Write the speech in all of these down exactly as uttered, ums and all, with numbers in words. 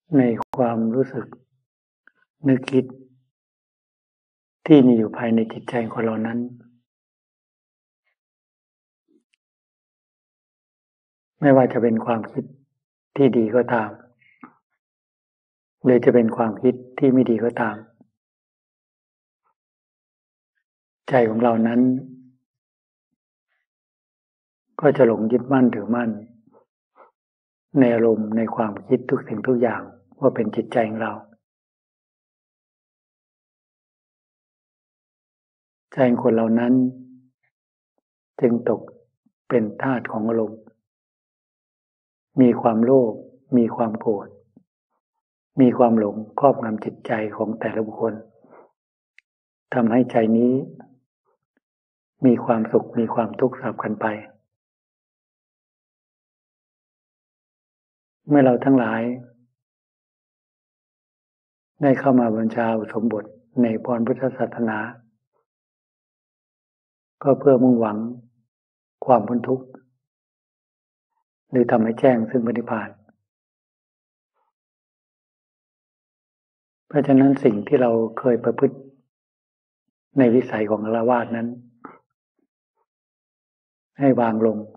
ในความรู้สึกนึกคิดที่มีอยู่ภายในจิตใจของเรานั้นไม่ว่าจะเป็นความคิดที่ดีก็ตามหรือจะเป็นความคิดที่ไม่ดีก็ตามใจของเรานั้นก็จะหลงยึดมั่นถือมั่นในอารมณ์ในความคิดทุกสิ่งทุกอย่างว่าเป็นจิตใจของเราใจของคนเหล่านั้นจึงตกเป็นทาสของอารมณ์มีความโลภมีความโกรธมีความหลงครอบงำจิตใจของแต่ละบุคคลทำให้ใจนี้มีความสุขมีความทุกข์สลับกันไปเมื่อเราทั้งหลายได้เข้ามาบูชาอุปสมบทในพรพุทธศาสนาก็เพื่อมุ่งหวังความพ้นทุกข์หรือทำให้แจ้งซึ่งพระนิพพานเพราะฉะนั้นสิ่งที่เราเคยประพฤติในวิสัยของฆราวาสนั้นให้วางลง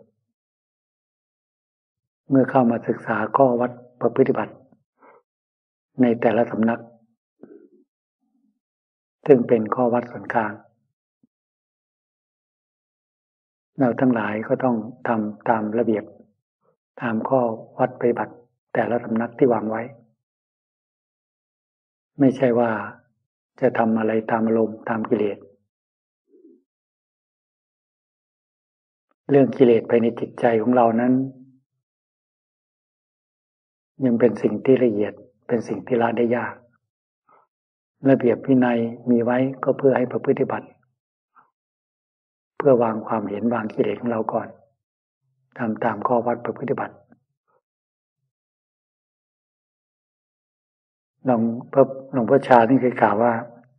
เมื่อเข้ามาศึกษาข้อวัดประพฤติบัติในแต่ละสำนักซึ่งเป็นข้อวัดส่วนกลางเราทั้งหลายก็ต้องทำตามระเบียบตามข้อวัดปฏิบัติแต่ละสำนักที่วางไว้ไม่ใช่ว่าจะทำอะไรตามอารมณ์ตามกิเลสเรื่องกิเลสภายในจิตใจของเรานั้นยังเป็นสิ่งที่ละเอียดเป็นสิ่งที่ละได้ยากระเบียบวินัยมีไว้ก็เพื่อให้ประพฤติบัติเพื่อวางความเห็นวางกิเลสของเราก่อนทำตามข้อวัดประพฤติบัติหลวงพ่อหลวงพ่อชาที่เคยกล่าวว่า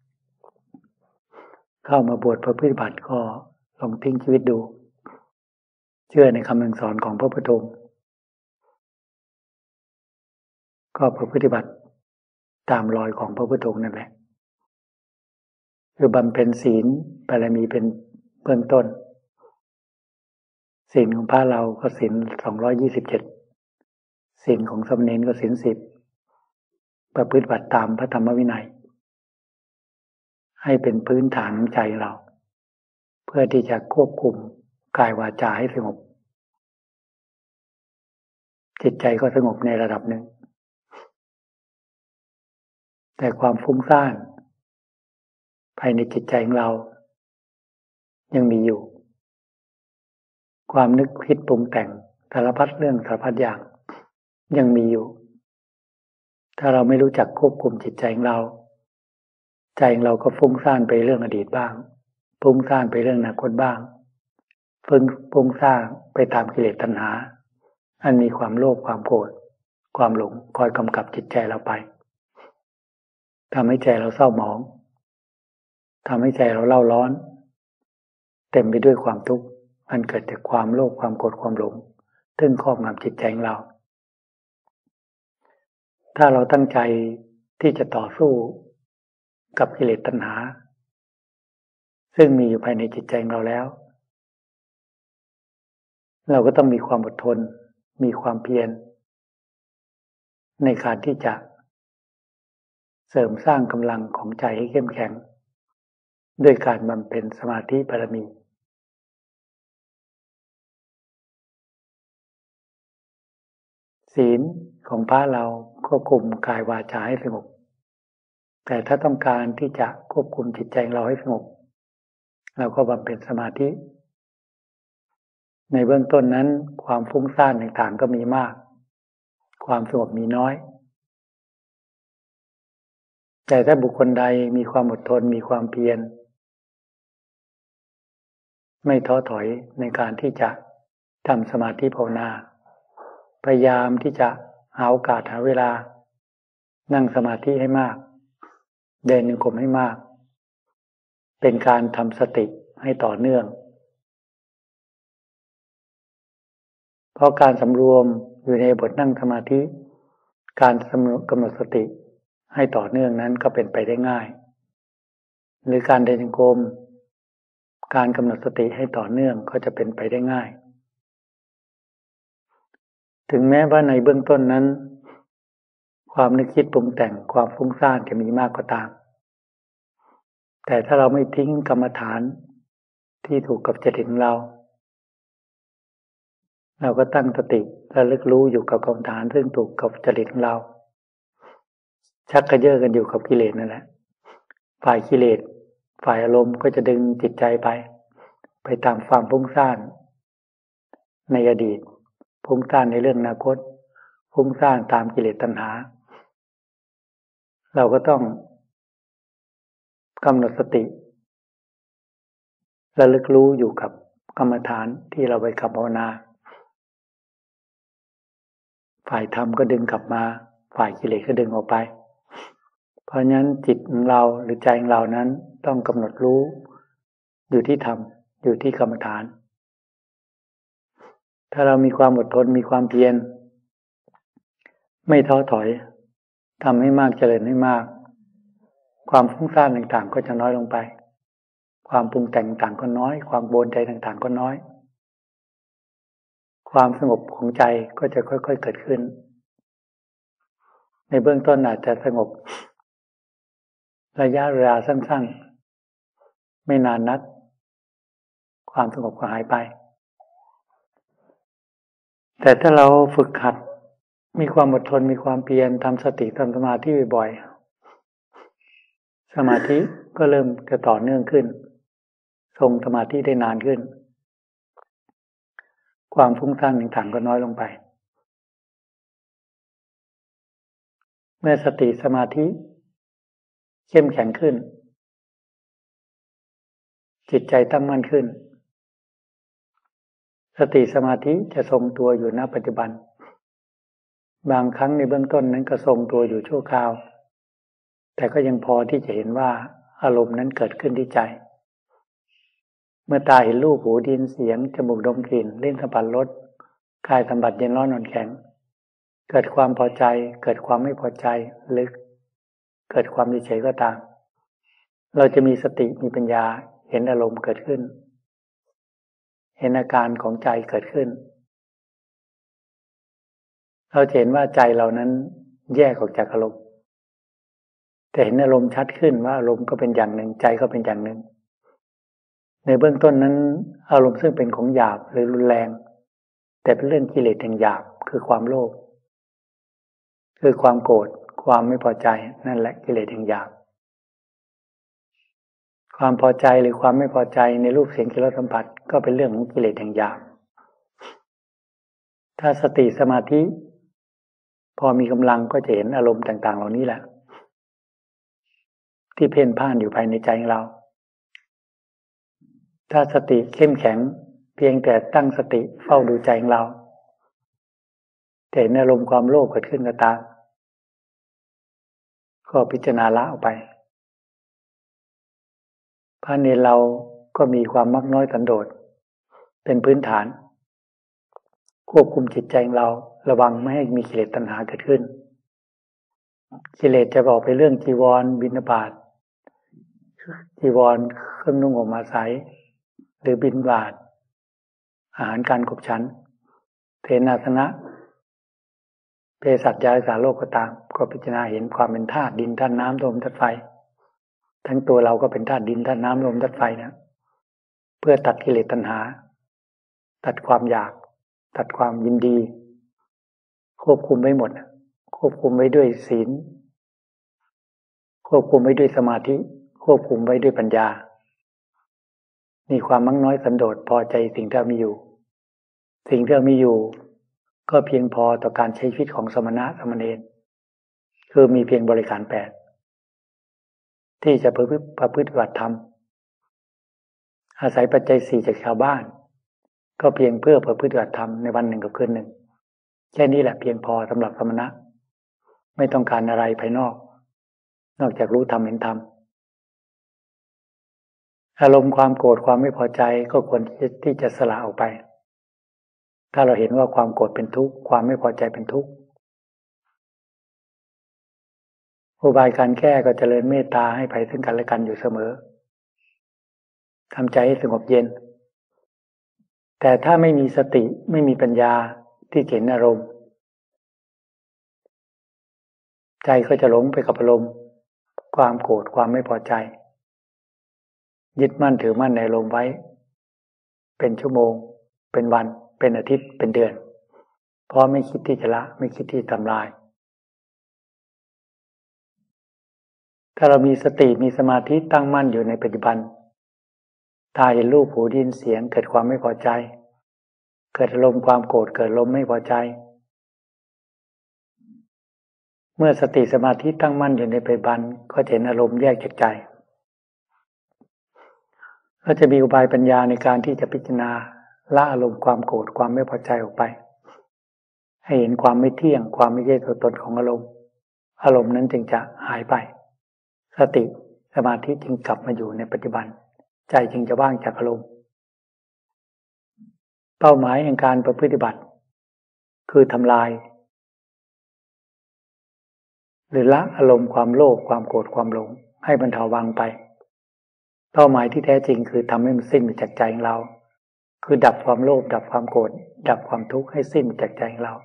เข้ามาบวชประพฤติบัติก็ลองทิ้งชีวิตดูเชื่อในคำสอนของพระพุทธองค์ก็ประพฤติบัติตามรอยของพระพุทธองค์นั่นแหละคือบำเพ็ญศีลบารมีเป็นเบื้องต้นศีลของพระเราก็ศีลสองร้อยยี่สิบเจ็ดศีลของสามเณรก็ศีลสิบประพฤติบัติตามพระธรรมวินัยให้เป็นพื้นฐานของใจเราเพื่อที่จะควบคุมกายวาจาให้สงบจิตใจก็สงบในระดับหนึ่งแต่ความฟุ้งซ่านภายในจิตใจของเรายังมีอยู่ความนึกคิดปรุงแต่งสารพัดเรื่องสารพัดอย่างยังมีอยู่ถ้าเราไม่รู้จักควบคุมจิตใจของเราใจของเราก็ฟุ้งซ่านไปเรื่องอดีตบ้างฟุ้งซ่านไปเรื่องอนาคตบ้างฟุ้งฟุ้งซ่านไปตามกิเลสตัณหาอันมีความโลภความโกรธความหลงคอยกำกับจิตใจเราไปทำให้ใจเราเศร้าหมองทำให้ใจเราเล่าร้อนเต็มไปด้วยความทุกข์อันเกิดจากความโลภความโกรธความหลงซึ่งครอบงำจิตใจของเราถ้าเราตั้งใจที่จะต่อสู้กับกิเลสตัณหาซึ่งมีอยู่ภายในจิตใจของเราแล้วเราก็ต้องมีความอดทนมีความเพียรในการที่จะเสริมสร้างกำลังของใจให้เข้มแข็งด้วยการบำเพ็ญสมาธิบารมีศีลของพระเราควบคุมกายวาจาให้สงบแต่ถ้าต้องการที่จะควบคุมจิตใจเราให้สงบเราก็บำเพ็ญสมาธิในเบื้องต้นนั้นความฟุ้งซ่านต่างๆก็มีมากความสงบมีน้อยแต่ถ้าบุคคลใดมีความอดทนมีความเพียรไม่ท้อถอยในการที่จะทำสมาธิภาวนาพยายามที่จะหาโอกาสหาเวลานั่งสมาธิให้มากเดินจงกรมให้มากเป็นการทำสติให้ต่อเนื่องเพราะการสำรวมอยู่ในบทนั่งสมาธิการกำหนดสติให้ต่อเนื่องนั้นก็เป็นไปได้ง่ายหรือการเดินจงกรมการกำหนดสติให้ต่อเนื่องก็จะเป็นไปได้ง่ายถึงแม้ว่าในเบื้องต้นนั้นความนึกคิดปรุงแต่งความฟุ้งซ่านจะมีมากก็ตามแต่ถ้าเราไม่ทิ้งกรรมฐานที่ถูกกับจริตของเราเราก็ตั้งสติระลึกรู้อยู่กับกรรมฐานซึ่งถูกกับจริตของเราชักกระเยาะกันอยู่กับกิเลสนั่นแหละฝ่ายกิเลสฝ่ายอารมณ์ก็จะดึงจิตใจไปไปตามความฟุ้งซ่านในอดีตฟุ้งซ่านในเรื่องอนาคตฟุ้งซ่านตามกิเลสตัณหาเราก็ต้องกำหนดสติระลึกรู้อยู่กับกรรมฐานที่เราไปขับภาวนาฝ่ายธรรมก็ดึงกลับมาฝ่ายกิเลสก็ดึงออกไปเพราะฉะนั้นจิตของเราหรือใจของเรานั้นต้องกำหนดรู้อยู่ที่ธรรมอยู่ที่กรรมฐานถ้าเรามีความอดทนมีความเพียรไม่ท้อถอยทำให้มากเจริญให้มากความฟุ้งซ่านต่างๆก็จะน้อยลงไปความปรุงแต่งต่างๆก็น้อยความโบนใจต่างๆก็น้อยความสงบของใจก็จะค่อยๆเกิดขึ้นในเบื้องต้นอาจจะสงบระยะเวลาสั้นๆไม่นานนักความสงบก็หายไปแต่ถ้าเราฝึกหัดมีความอดทนมีความเพียรทำสติทำสมาธิบ่อยๆสมาธิก็เริ่มจะต่อเนื่องขึ้นทรงสมาธิได้นานขึ้นความฟุ้งซ่านต่างๆก็น้อยลงไปเมื่อสติสมาธิเข้มแข็งขึ้นจิตใจตั้งมั่นขึ้นสติสมาธิจะทรงตัวอยู่ณปัจจุบันบางครั้งในเบื้องต้นนั้นก็ทรงตัวอยู่ชั่วคราวแต่ก็ยังพอที่จะเห็นว่าอารมณ์นั้นเกิดขึ้นที่ใจเมื่อตาเห็นรูปหูได้ยินเสียงจมูกดมกลิ่นลิ้นสัมผัสรสกายสัมผัสเย็นร้อนอ่อนแข็งเกิดความพอใจเกิดความไม่พอใจหรือเกิดความเฉยๆก็ตามเราจะมีสติมีปัญญาเห็นอารมณ์เกิดขึ้นเห็นอาการของใจเกิดขึ้นเราเห็นว่าใจเรานั้นแยกออกจากอารมณ์แต่เห็นอารมณ์ชัดขึ้นว่าอารมณ์ก็เป็นอย่างหนึ่งใจก็เป็นอย่างหนึ่งในเบื้องต้นนั้นอารมณ์ซึ่งเป็นของหยาบหรือรุนแรงแต่เป็นเรื่องกิเลสแห่งหยาบคือความโลภคือความโกรธความไม่พอใจนั่นแหละกิเลสแห่งหยาบความพอใจหรือความไม่พอใจในรูปเสียงกลิ่นรสสัมผัสก็เป็นเรื่องของกิเลสแห่งหยาบถ้าสติสมาธิพอมีกำลังก็จะเห็นอารมณ์ต่างๆเหล่านี้แหละที่เพ่นพ่านอยู่ภายในใจของเราถ้าสติเข้มแข็งเพียงแต่ตั้งสติเฝ้าดูใจของเราแต่เห็นอารมณ์ความโลภเกิดขึ้นก็ตามก็พิจารณาละออกไปพระเนรเราก็มีความมักน้อยสันโดษเป็นพื้นฐานควบคุมจิตใจของเราระวังไม่ให้มีกิเลสตัณหาเกิดขึ้นกิเลสจะบอกไปเรื่องจีวรบิณฑบาตจีวรเครื่องนุ่งห่มอาศัยหรือบิณฑบาตอาหารการขบฉันเทนาสนะเภสัชยารักษาโรคก็ตามก็พิจารณาเห็นความเป็นธาตุดินธาตุน้ำลมธาตุไฟทั้งตัวเราก็เป็นธาตุดินธาตุน้ำลมธาตุไฟนะเพื่อตัดกิเลสตัณหาตัดความอยากตัดความยินดีควบคุมไว้หมดควบคุมไว้ด้วยศีลควบคุมไว้ด้วยสมาธิควบคุมไว้ด้วยปัญญามีความมักน้อยสันโดษพอใจสิ่งที่มีอยู่สิ่งที่มีอยู่ก็เพียงพอต่อการใช้ชีวิตของสมณะสมณเณรคือมีเพียงบริการแปดที่จะประพฤติประพฤติปฏิบัติธรรมอาศัยปัจจัยสี่จากชาวบ้านก็เพียงเพื่อประพฤติปฏิบัติธรรมในวันหนึ่งกับคืนหนึ่งแค่นี้แหละเพียงพอสำหรับสมณะไม่ต้องการอะไรภายนอกนอกจากรู้ธรรมเห็นธรรมอารมณ์ความโกรธความไม่พอใจก็ควรที่จะสละออกไปถ้าเราเห็นว่าความโกรธเป็นทุกข์ความไม่พอใจเป็นทุกข์อุบายการแก้ก็เจริญเมตตาให้ภัยซึ่งกันและกันอยู่เสมอทำใจให้สงบเย็นแต่ถ้าไม่มีสติไม่มีปัญญาที่เห็นอารมณ์ใจก็จะหลงไปกับอารมณ์ความโกรธความไม่พอใจยึดมั่นถือมั่นในอารมณ์ไว้เป็นชั่วโมงเป็นวันเป็นอาทิตย์เป็นเดือนเพราะไม่คิดที่จะละไม่คิดที่ทำลายถ้าเรามีสติมีสมาธิตั้งมั่นอยู่ในปัจจุบันตาเห็นรูปหูได้ยินเสียงเกิดความไม่พอใจเกิดอารมณ์ความโกรธเกิดอารมณ์ไม่พอใจเมื่อสติสมาธิตั้งมั่นอยู่ในปัจจุบันก็เห็นอารมณ์แยกจากใจก็จะมีอุบายปัญญาในการที่จะพิจารณาละอารมณ์ความโกรธความไม่พอใจออกไปให้เห็นความไม่เที่ยงความไม่ใช่ตัวตนของอารมณ์อารมณ์นั้นจึงจะหายไปสติสมาธิจึงกลับมาอยู่ในปัจจุบันใจจึงจะว่างจากอารมณ์เป้าหมายแห่งการประพฤติบัติคือทำลายหรือละอารมณ์ความโลภความโกรธความหลงให้บรรเทาวังไปเป้าหมายที่แท้จริงคือทำให้มันสิ้นไปจากใจของเราคือดับความโลภดับความโกรธดับความทุกข์ให้สิ้นไปจากใจของเรา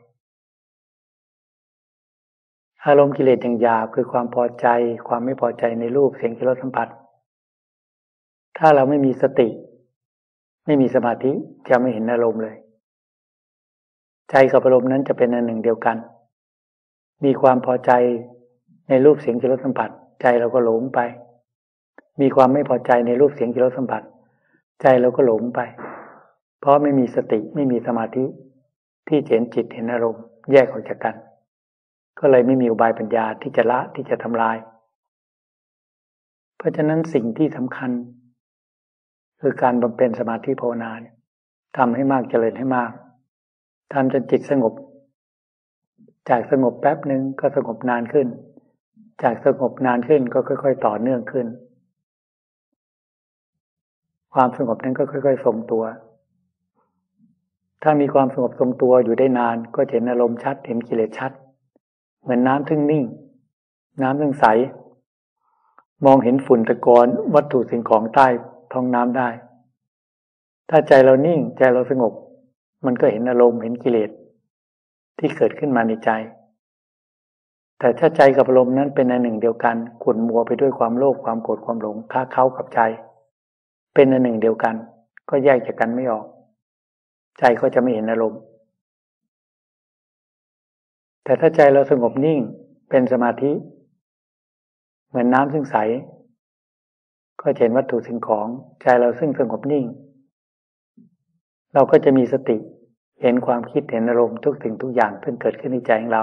อารมณ์กิเลสอย่างหยาบคือความพอใจความไม่พอใจในรูปเสียงกลิ่นรสสัมผัสถ้าเราไม่มีสติไม่มีสมาธิจะไม่เห็นอารมณ์เลยใจกับอารมณ์นั้นจะเป็นอันหนึ่งเดียวกันมีความพอใจในรูปเสียงกลิ่นรสสัมผัสใจเราก็หลงไปมีความไม่พอใจในรูปเสียงกลิ่นรสสัมผัสใจเราก็หลงไปเพราะไม่มีสติไม่มีสมาธิที่เห็นจิตเห็นอารมณ์แยกออกจากกันก็เลยไม่มีอุบายปัญญาที่จะละที่จะทำลายเพราะฉะนั้นสิ่งที่สำคัญคือการบำเพ็ญสมาธิภาวนาเนี่ยทำให้มากเจริญให้มากทำจนจิตสงบจากสงบแป๊บนึงก็สงบนานขึ้นจากสงบนานขึ้นก็ค่อยๆต่อเนื่องขึ้นความสงบนั้นก็ค่อยๆทรงตัวถ้ามีความสงบทรงตัวอยู่ได้นานก็เห็นอารมณ์ชัดเห็นกิเลสชัดเหมือนน้ำทึ่งนิ่งน้ำทึ่งใสมองเห็นฝุ่นตะกอนวัตถุสิ่งของใต้ท้องน้ำได้ถ้าใจเรานิ่งใจเราสงบมันก็เห็นอารมณ์เห็นกิเลสที่เกิดขึ้นมาในใจแต่ถ้าใจกับอารมณ์นั้นเป็นอันหนึ่งเดียวกันขุ่นมัวไปด้วยความโลภความโกรธความหลงค้าเข้ากับใจเป็นอันหนึ่งเดียวกันก็แยกจากกันไม่ออกใจก็จะไม่เห็นอารมณ์แต่ถ้าใจเราสงบนิ่งเป็นสมาธิเหมือนน้ำซึ่งใสก็เห็นวัตถุสิ่งของใจเราซึ่งสงบนิ่งเราก็จะมีสติเห็นความคิดเห็นอารมณ์ทุกสิ่งทุกอย่างที่เกิดขึ้นในใจของเรา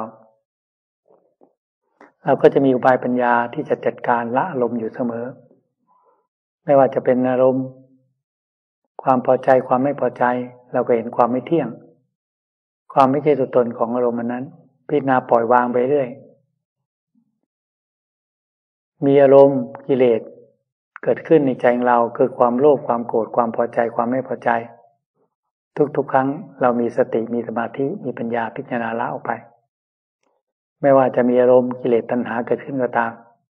เราก็จะมีอุบายปัญญาที่จะจัดการละอารมณ์อยู่เสมอไม่ว่าจะเป็นอารมณ์ความพอใจความไม่พอใจเราก็เห็นความไม่เที่ยงความไม่ใช่ตัวตนของอารมณ์นั้นพิจารณาปล่อยวางไปเรื่อยมีอารมณ์กิเลสเกิดขึ้นในใจของเราคือความโลภความโกรธความพอใจความไม่พอใจทุกๆครั้งเรามีสติมีสมาธิมีปัญญาพิจารณาละออกไปไม่ว่าจะมีอารมณ์กิเลสตัณหาเกิดขึ้นก็ตาม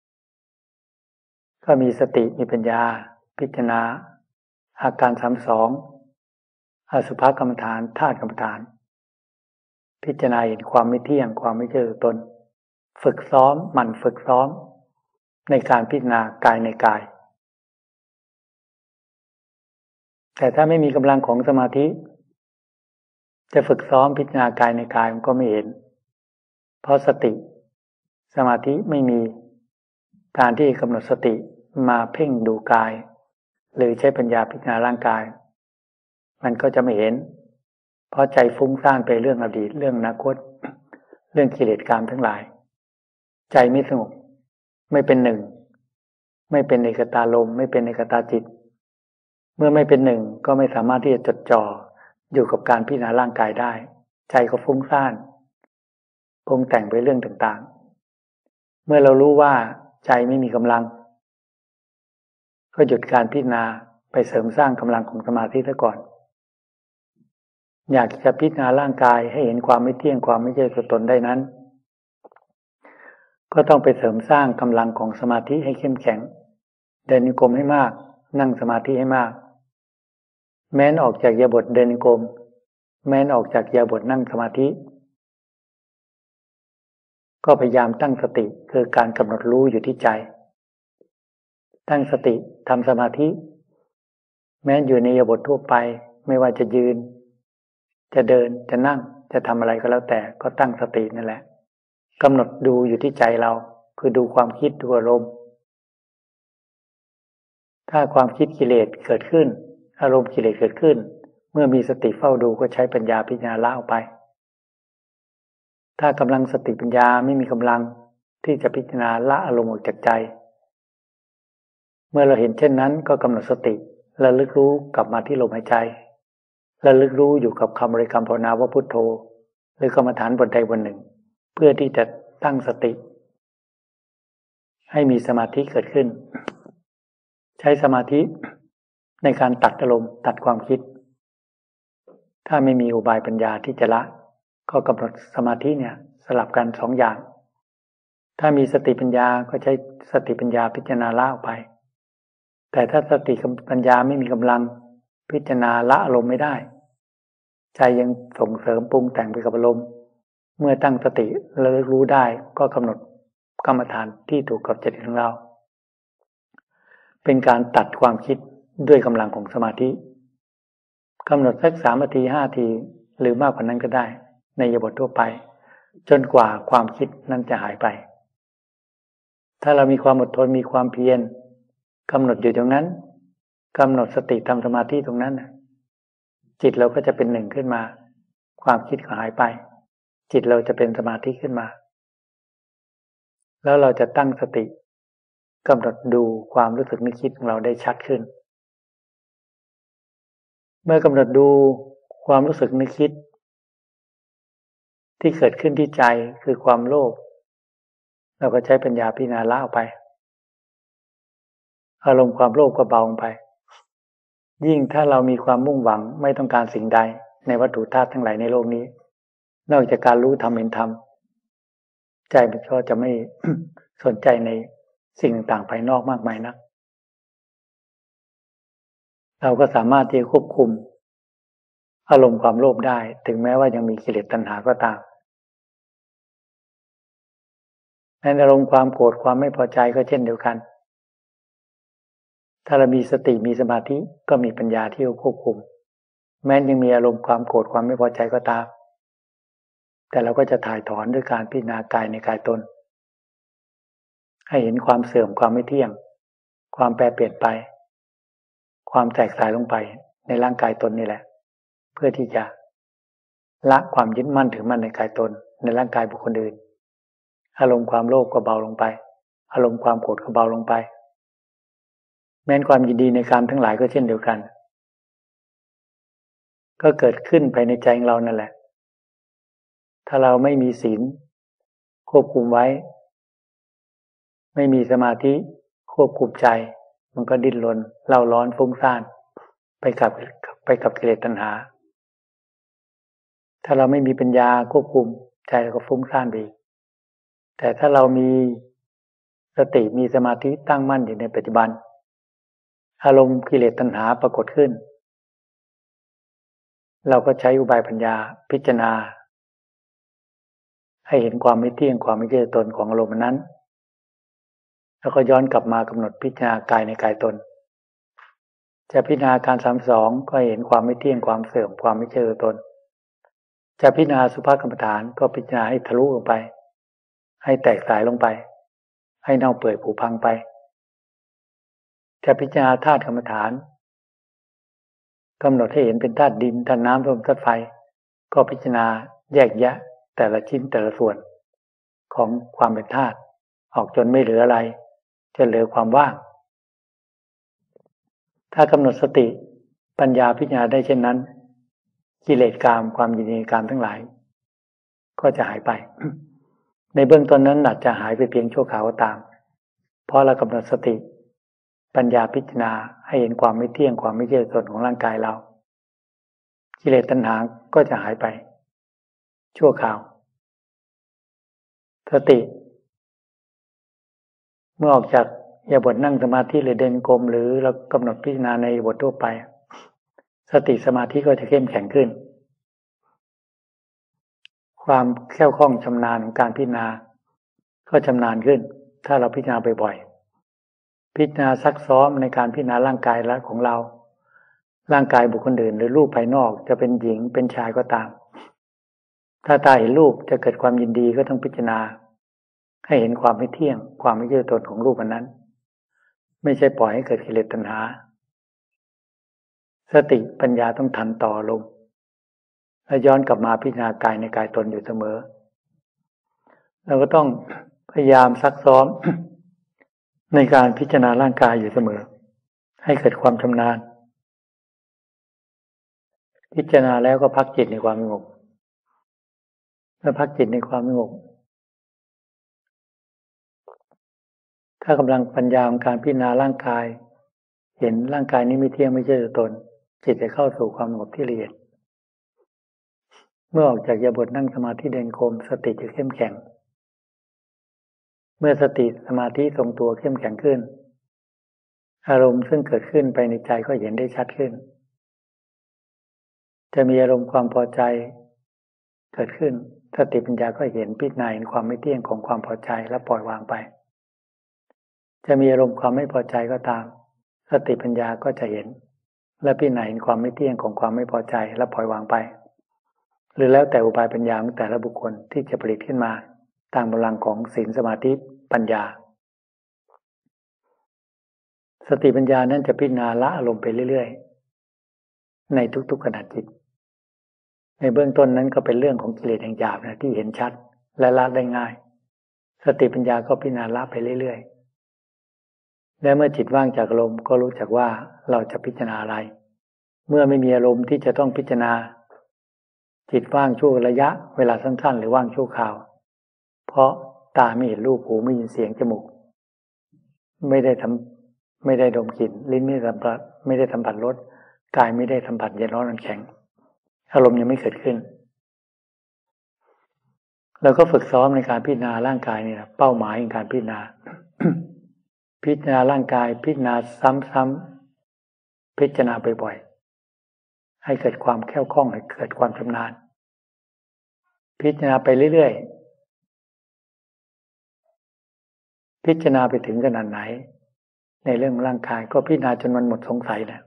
ก็มีสติมีปัญญาพิจารณาอาการสามสิบสองอสุภกรรมฐานธาตุกรรมฐานพิจารณาเห็นความไม่เที่ยงความไม่ใช่ตัวตนฝึกซ้อมหมั่นฝึกซ้อมในการพิจารณากายในกายแต่ถ้าไม่มีกำลังของสมาธิจะฝึกซ้อมพิจารณากายในกายมันก็ไม่เห็นเพราะสติสมาธิไม่มีการที่กำหนดสติมาเพ่งดูกายหรือใช้ปัญญาพิจารณาร่างกายมันก็จะไม่เห็นเพราะใจฟุ้งซ่านไปเรื่องอดีตเรื่องอนาคตเรื่องกิเลสกามทั้งหลายใจไม่สงบไม่เป็นหนึ่งไม่เป็นเอกตารมณ์ไม่เป็นเอกตาจิตเมื่อไม่เป็นหนึ่งก็ไม่สามารถที่จะจดจ่ออยู่กับการพิจารณาร่างกายได้ใจก็ฟุ้งซ่านปรุงแต่งไปเรื่องต่างๆเมื่อเรารู้ว่าใจไม่มีกำลังก็หยุดการพิจารณาไปเสริมสร้างกำลังของสมาธิซะก่อนอยากจะพิจารณาร่างกายให้เห็นความไม่เที่ยงความไม่ใช่ตัวตนได้นั้นก็ต้องไปเสริมสร้างกำลังของสมาธิให้เข้มแข็งเดินโยกมให้มากนั่งสมาธิให้มากแม้นออกจากอิริยาบถเดินโยกมแม้นออกจากอิริยาบถนั่งสมาธิก็พยายามตั้งสติคือการกำหนดรู้อยู่ที่ใจตั้งสติทำสมาธิแม้อยู่ในอิริยาบถทั่วไปไม่ว่าจะยืนจะเดินจะนั่งจะทำอะไรก็แล้วแต่ก็ตั้งสตินั่นแหละกำหนดดูอยู่ที่ใจเราคือดูความคิดดูอารมณ์ถ้าความคิดกิเลสเกิดขึ้นอารมณ์กิเลสเกิดขึ้นเมื่อมีสติเฝ้าดูก็ใช้ปัญญาพิจารณาละออกไปถ้ากำลังสติปัญญาไม่มีกำลังที่จะพิจารณาละอารมณ์ออกจากใจเมื่อเราเห็นเช่นนั้นก็กำหนดสติระลึกรู้กลับมาที่ลมหายใจระลึกรู้อยู่กับคำบริกรรมภาวนาว่าพุทโธหรือกรรมฐานบทใดบทหนึ่งเพื่อที่จะตั้งสติให้มีสมาธิเกิดขึ้นใช้สมาธิในการตัดอารมณ์ตัดความคิดถ้าไม่มีอุบายปัญญาที่จะละก็กำหนดสมาธิเนี่ยสลับกันสองอย่างถ้ามีสติปัญญาก็ใช้สติปัญญาพิจารณาละออกไปแต่ถ้าสติปัญญาไม่มีกำลังพิจารณาละอารมณ์ไม่ได้ใจยังส่งเสริมปรุงแต่งไปกับอารมณ์เมื่อตั้งสติระลึกรู้ได้ก็กำหนดกรรมฐานที่ถูกกับจริตของเราเป็นการตัดความคิดด้วยกำลังของสมาธิกำหนดสักสามนาทีห้านาทีหรือมากกว่านั้นก็ได้ในอิริยาบถทั่วไปจนกว่าความคิดนั้นจะหายไปถ้าเรามีความอดทนมีความเพียรกำหนดอยู่ตรงนั้นกำหนดสติทำสมาธิตรงนั้นจิตเราก็จะเป็นหนึ่งขึ้นมาความคิดก็หายไปจิตเราจะเป็นสมาธิขึ้นมาแล้วเราจะตั้งสติกำหนดดูความรู้สึกนึกคิดของเราได้ชัดขึ้นเมื่อกำหนดดูความรู้สึกนึกคิดที่เกิดขึ้นที่ใจคือความโลภเราก็ใช้ปัญญาพิจารณาละออกไปอารมณ์ความโลภก็เบาลงไปยิ่งถ้าเรามีความมุ่งหวังไม่ต้องการสิ่งใดในวัตถุธาตุทั้งหลายในโลกนี้นอกจากการรู้ธรรมเห็นธรรมใจมันก็จะไม่ สนใจในสิ่งต่างๆภายนอกมากมายนักเราก็สามารถที่จะควบคุมอารมณ์ความโลภได้ถึงแม้ว่ายังมีกิเลสตัณหาก็ตามในอารมณ์ความโกรธความไม่พอใจก็เช่นเดียวกันถ้าเรามีสติมีสมาธิก็มีปัญญาที่จะควบคุมแม้ยังมีอารมณ์ความโกรธความไม่พอใจก็ตามแต่เราก็จะถ่ายถอนด้วยการพิจารณากายในกายตนให้เห็นความเสื่อมความไม่เที่ยงความแปรเปลี่ยนไปความแตกสลายลงไปในร่างกายตนนี่แหละเพื่อที่จะละความยึดมั่นถือมั่นในกายตนในร่างกายบุคคลอื่นอารมณ์ความโลภก็เบาลงไปอารมณ์ความโกรธก็เบาลงไปแม้นความยินดีในการทั้งหลายก็เช่นเดียวกันก็เกิดขึ้นภายในใจของเรานั่นแหละถ้าเราไม่มีศีลควบคุมไว้ไม่มีสมาธิควบคุมใจมันก็ดิ้นรนเล่าร้อนฟุ้งซ่านไปกับไปกับกิเลสตัณหาถ้าเราไม่มีปัญญาควบคุมใจเราก็ฟุ้งซ่านไปแต่ถ้าเรามีสติมีสมาธิตั้งมั่นอยู่ในปัจจุบันอารมณ์กิเลสตัณหาปรากฏขึ้นเราก็ใช้อุบายปัญญาพิจารณาให้เห็นความไม่เที่ยงความไม่ใช่ตนของอารมณ์นั้นแล้วก็ย้อนกลับมากำหนดพิจารณากายในกายตนจะพิจารณาการสามสองก็เห็นความไม่เที่ยงความเสื่อมความไม่ใช่ตนจะพิจารณาสุภกรรมฐานก็พิจารณาให้ทะลุลงไปให้แตกสายลงไปให้เน่าเปื่อยผุพังไปจะพิจารณาธาตุกรรมฐานกำหนดให้เห็นเป็นธาตุดินธาตุน้ำลมธาตุไฟก็พิจารณาแยกแยะแต่ละชิ้นแต่ละส่วนของความเป็นธาตุออกจนไม่เหลืออะไรจะเหลือความว่างถ้ากำหนดสติปัญญาพิจารณาได้เช่นนั้นกิเลสกามความยินดีกามทั้งหลายก็จะหายไป ในเบื้องต้นนั้นอาจจะหายไปเพียงชั่วคราวก็ตามเพราะเรากำหนดสติปัญญาพิจารณาให้เห็นความไม่เที่ยงความไม่ใช่ส่วนของร่างกายเรากิเลสตัณหาก็จะหายไปชั่วคราวสติเมื่อออกจากอิริยาบถนั่งสมาธิหรือเดินกรมหรือเรากำหนดพิจารณาในบททั่วไปสติสมาธิก็จะเข้มแข็งขึ้นความแคล่วคล่องชำนาญของการพิจารณาก็ชำนาญขึ้นถ้าเราพิจารณาบ่อยๆพิจารณาซักซ้อมในการพิจารณาร่างกายและของเราร่างกายบุคคลอื่นหรือรูปภายนอกจะเป็นหญิงเป็นชายก็ตามถ้าตาเห็นรูปจะเกิดความยินดีก็ต้องพิจารณาให้เห็นความไม่เที่ยงความไม่ใช่ตัวตนของรูปอันนั้นไม่ใช่ปล่อยให้เกิดกิเลสตัณหาสติปัญญาต้องทันต่อลงและย้อนกลับมาพิจารณากายในกายตนอยู่เสมอเราก็ต้องพยายามซักซ้อม ในการพิจารณาร่างกายอยู่เสมอให้เกิดความชำนาญพิจารณาแล้วก็พักจิตในความสงบเมื่อพักจิตในความสงบถ้ากำลังปัญญาของการพิจารณาร่างกายเห็นร่างกายนี้ไม่เที่ยงไม่ใช่ตัวตนจิตจะเข้าสู่ความสงบที่ละเอียดเมื่อออกจากอิริยาบถนั่งสมาธิเดินกรมสติจะเข้มแข็งเมื่อสติสมาธิทรงตัวเข้มแข็งขึ้นอารมณ์ซึ่งเกิดขึ้นไปในใจก็เห็นได้ชัดขึ้นจะมีอารมณ์ความพอใจเกิดขึ้นสติปัญญาก็เห็นพิจารณาเห็นความไม่เที่ยงของความพอใจและปล่อยวางไปจะมีอารมณ์ความไม่พอใจก็ตามสติปัญญาก็จะเห็นและพิจารณาเห็นความไม่เที่ยงของความไม่พอใจและปล่อยวางไปหรือแล้วแต่อุบายปัญญาของแต่ละบุคคลที่จะผลิตขึ้นมาตามกำลังของศีลสมาธิปัญญาสติปัญญานั้นจะพิจารณาละอารมณ์ไปเรื่อยๆในทุกๆขณะจิตในเบื้องต้นนั้นก็เป็นเรื่องของกิเลสอย่างหยาบนะที่เห็นชัดและละได้ง่ายสติปัญญาก็พิจารณาละไปเรื่อยๆและเมื่อจิตว่างจากอารมณ์ก็รู้จักว่าเราจะพิจารณาอะไรเมื่อไม่มีอารมณ์ที่จะต้องพิจารณาจิตว่างชั่วระยะเวลาสั้นๆหรือว่างชั่วคราวเพราะตาไม่เห็นรูปหูไม่ยินเสียงจมูกไม่ได้ทำไม่ได้ดมกลิ่นลิ้นไม่ได้สัมผัสไม่ได้สัมผัสรสกายไม่ได้สัมผัสเย็นร้อนแข็งอารมณ์ยังไม่เกิดขึ้นเราก็ฝึกซ้อมในการพิจารณาร่างกายนี่นะเป้าหมายในการพิจารณา พิจารณาร่างกายพิจารณาซ้ำๆพิจารณาบ่อยๆให้เกิดความแคล่วคล่องให้เกิดความชำนาญพิจารณาไปเรื่อยๆพิจารณาไปถึงขนาดไหนในเรื่องร่างกายก็พิจารณาจนมันหมดสงสัยแล้ว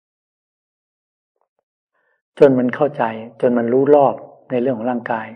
จนมันเข้าใจจนมันรู้รอบในเรื่องของร่างกาย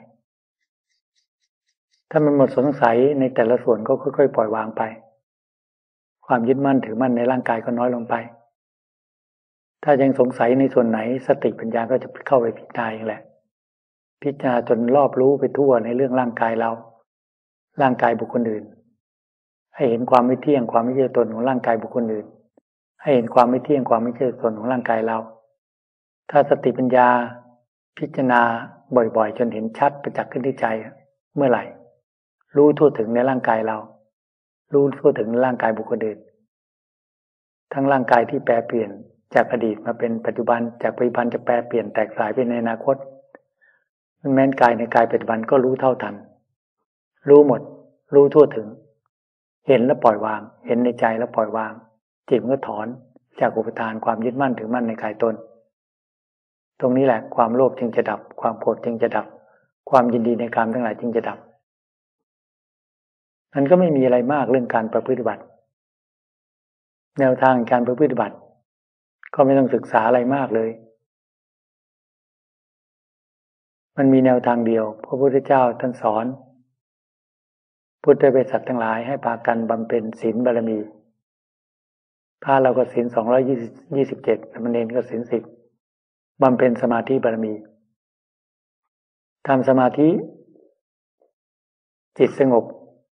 ถ้ามันหมดสงสัยในแต่ละส่วนก็ค่อยๆปล่อยวางไปความยึดมั่นถือมั่นในร่างกายก็น้อยลงไปถ้ายังสงสัยในส่วนไหนสติปัญญาก็จะเข้าไปพิจารณาเองแหละพิจารณาจนรอบรู้ไปทั่วในเรื่องร่างกายเราร่างกายบุคคลอื่นให้เห็นความไม่เที่ยงความไม่ใช่ตนของร่างกายบุคคลอื่นให้เห็นความไม่เที่ยงความไม่ใช่ตนของร่างกายเราถ้าสติปัญญาพิจารณาบ่อยๆจนเห็นชัดประจักษ์ขึ้นที่ใจเมื่อไหร่รู้ทั่วถึงในร่างกายเรารู้ทั่วถึงในร่างกายบุคคลอื่นทั้งร่างกายที่แปรเปลี่ยนจากอดีตมาเป็นปัจจุบันจากปัจจุบันจะแปรเปลี่ยนแตกสลายไปในอนาคตแม้นกายในกายปัจจุบันก็รู้เท่าทันรู้หมดรู้ทั่วถึงเห็นแล้วปล่อยวางเห็นในใจแล้วปล่อยวางจิตมันก็ถอนจากอุปทานความยึดมั่นถือมั่นในกายตนตรงนี้แหละความโลภจึงจะดับความโกรธจึงจะดับความยินดีในกามทั้งหลายจึงจะดับมันก็ไม่มีอะไรมากเรื่องการประพฤติบัติแนวทางการประพฤติบัติก็ไม่ต้องศึกษาอะไรมากเลยมันมีแนวทางเดียวพระพุทธเจ้าท่านสอนพุทธบริษัททั้งหลายให้พากันบำเพ็ญศีลบารมีพระเราก็ศีลสองร้อยยี่สิบเจ็ดสามเณรก็ศีลสิบบำเพ็ญสมาธิบารมีทำสมาธิจิตสงบ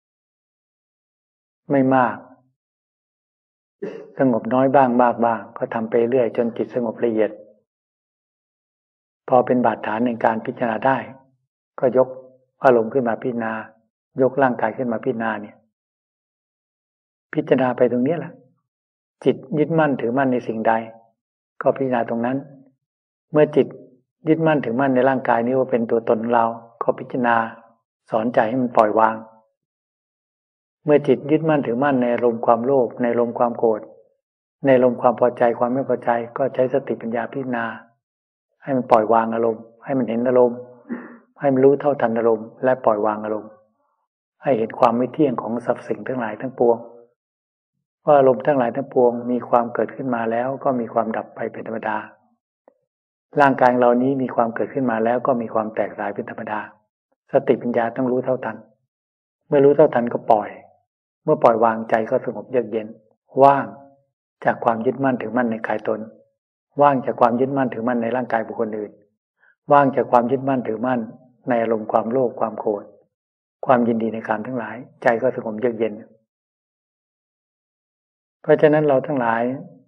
ไม่มากสงบน้อยบ้างมากบ้างก็ทำไปเรื่อยจนจิตสงบละเอียดพอเป็นบาดฐานในการพิจารณาได้ก็ยกอารมณ์ขึ้นมาพิจารณายกร่างกายขึ้นมาพิจารณาเนี่ยพิจารณาไปตรงนี้แหละจิตยึดมั่นถือมั่นในสิ่งใดก็พิจารณาตรงนั้นเมื่อจิตยึดมั่นถือมั่นในร่างกายนี้ว่าเป็นตัวตนของเราก็พิจารณาสอนใจให้มันปล่อยวางเมื่อจิตยึดมั่นถือมั่นในอารมณ์ความโลภในอารมณ์ความโกรธในอารมณ์ความพอใจความไม่พอใจก็ใช้สติปัญญาพิจารณาให้มันปล่อยวางอารมณ์ให้มันเห็นอารมณ์ให้มันรู้เท่าทันอารมณ์และปล่อยวางอารมณ์ให้เห็นความไม่เที่ยงของสรรพสิ่งทั้งหลายทั้งปวงว่าอารมณ์ทั้งหลายทั้งปวงมีความเกิดขึ้นมาแล้วก็มีความดับไปเป็นธรรมดาร่างกายเรานี้มีความเกิดขึ้นมาแล้วก็มีความแตกสลายเป็นธรรมดาสติปัญญาต้องรู้เท่าทันเมื่อรู้เท่าทันก็ปล่อยเมื่อปล่อยวางใจก็สงบเยือกเย็นว่างจากความยึดมั่นถือมั่นในกายตนว่างจากความยึดมั่นถือมั่นในร่างกายบุคคลอื่นว่างจากความยึดมั่นถือมั่นในอารมณ์ความโลภความโกรธความยินดีในกามทั้งหลายใจก็สงบเยือกเย็นเพราะฉะนั้นเราทั้งหลาย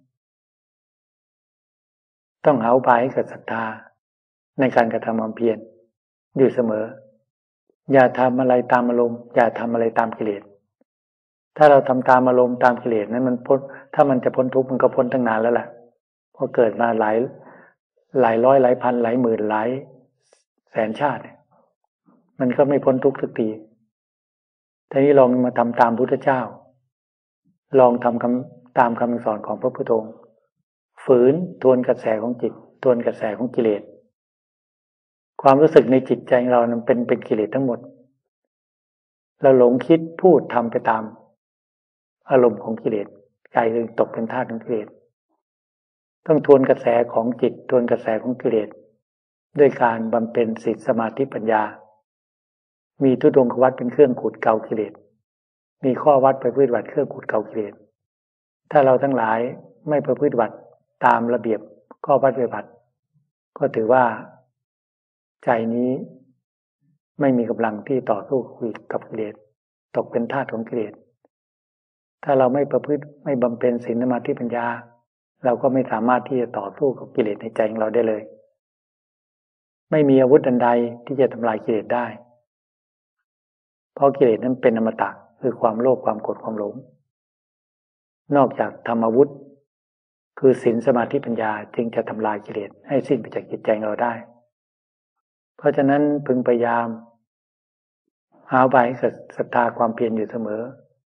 ต้องหาอุบายให้เกิดศรัทธาในการกระทำความเพียรอยู่เสมออย่าทำอะไรตามอารมณ์อย่าทำอะไรตามกิเลสถ้าเราทำตามอารมณ์ตามกิเลสนั้นมันพ้นถ้ามันจะพ้นทุกข์มันก็พ้นตั้งนานแล้วแหละเพราะเกิดมาหลายหลายร้อยหลายพันหลายหมื่นหลายแสนชาติมันก็ไม่พ้นทุกข์สักทีทีนี้ลองมาทำตามพุทธเจ้าลองทำคำตามคำสอนของพระพุทธองค์ฝืนทวนกระแสของจิตทวนกระแสของกิเลสความรู้สึกในจิตใจเรานั้นเป็นเป็นกิเลสทั้งหมดเราหลงคิดพูดทำไปตามอารมณ์ของกิเลสใจเลยตกเป็นทาสของกิเลสต้องทวนกระแสของจิตทวนกระแสของกิเลสด้วยการบำเพ็ญศีลสมาธิปัญญามีทุดงควัตเป็นเครื่องขูดเกากิเลสมีข้อวัดประพฤติบัติเครื่องขูดเกากิเลสถ้าเราทั้งหลายไม่ประพฤติบัติตามระเบียบข้อวัดปฏิบัติก็ถือว่าใจนี้ไม่มีกำลังที่ต่อสู้กับกิเลสตกเป็นทาสของกิเลสถ้าเราไม่ประพฤติไม่บำเพ็ญศีลสมาธิปัญญาเราก็ไม่สามารถที่จะต่อสู้กับกิเลสในใจของเราได้เลยไม่มีอาวุธอันใดที่จะทำลายกิเลสได้เพราะกิเลสนั้นเป็นอมตะคือความโลภความโกรธความหลงนอกจากทำอาวุธคือศีลสมาธิปัญญาจึงจะทำลายกิเลสให้สิ้นไปจากจิตใจเราได้เพราะฉะนั้นพึงพยายามหาอุบายให้เกิดศรัทธาความเพียรอยู่เสมอ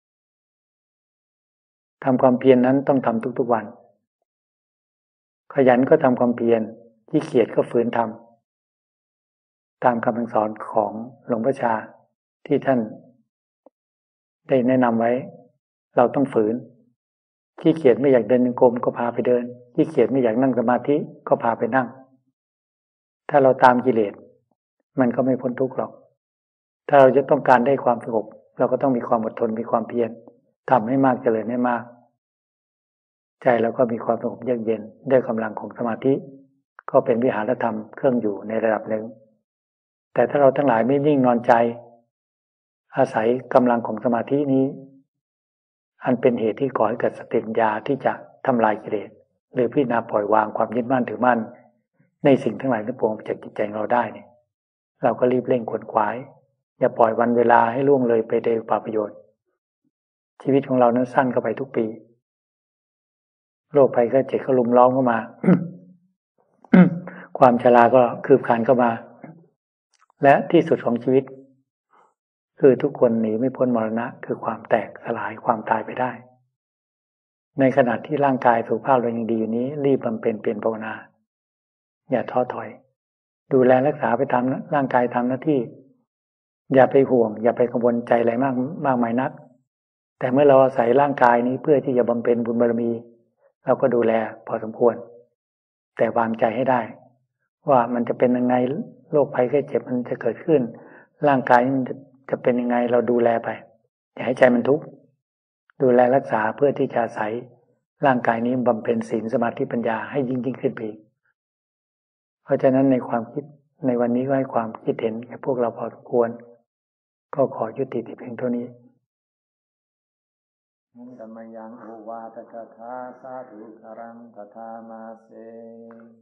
ทำความเพียร น, นั้นต้องทำทุกๆวันขยันก็ทำความเพียรขี้เกียจก็ฝืนทำตามคำสอนของหลวงพ่อชาที่ท่านได้แนะนำไว้เราต้องฝืนขี้เกียจไม่อยากเดินจงกรมก็พาไปเดินขี้เกียจไม่อยากนั่งสมาธิก็พาไปนั่งถ้าเราตามกิเลสมันก็ไม่พ้นทุกข์หรอกถ้าเราจะต้องการได้ความสงบเราก็ต้องมีความอดทนมีความเพียรทำให้มากเจริญให้มากใจเราก็มีความสงบเยือกเย็นด้วยกำลังของสมาธิก็เป็นวิหารธรรมเครื่องอยู่ในระดับหนึ่งแต่ถ้าเราทั้งหลายไม่นิ่งนอนใจอาศัยกำลังของสมาธินี้อันเป็นเหตุที่ก่อให้เกิดสติปัญญาที่จะทำลายกิเลสหรือพิจารณาปล่อยวางความยึดมั่นถือมั่นในสิ่งทั้งหลายทั้งปวงจากจิตใจเราได้เนี่ยเราก็รีบเร่งขวนขวายอย่าปล่อยวันเวลาให้ล่วงเลยไปโดยเปล่าประโยชน์ชีวิตของเรานั้นสั้นเข้าไปทุกปีโรคภัยไข้เจ็บก็ลุมล้อมเข้ามา ความชราก็คืบคลานเข้ามาและที่สุดของชีวิตคือทุกคนหนีไม่พ้นมรณะคือความแตกสลายความตายไปได้ในขณะที่ร่างกายสุขภาพเรายังดีอยู่นี้รีบบำเพ็ญเปลี่ยนภาวนาอย่าท้อถอยดูแลรักษาไปตามร่างกายทำหน้าที่อย่าไปห่วงอย่าไปกังวลใจอะไรมากมากมายนักแต่เมื่อเราอาศัยร่างกายนี้เพื่อที่จะบำเพ็ญบุญบารมีเราก็ดูแลพอสมควรแต่วางใจให้ได้ว่ามันจะเป็นยังไงโรคภัยไข้เจ็บมันจะเกิดขึ้นร่างกายมันจะจะเป็นยังไงเราดูแลไปอย่าให้ใจมันทุกข์ดูแลรักษาเพื่อที่จะอาศัยร่างกายนี้บำเพ็ญศีลสมาธิปัญญาให้ยิ่งยิ่งขึ้นไปอีกเพราะฉะนั้นในความคิดในวันนี้ก็ให้ความคิดเห็นแก่พวกเราพอสมควรก็ขอยุติแต่เพียงเท่านี้ธรรมยังโอวาทกถาสาธุคารังตถามาเส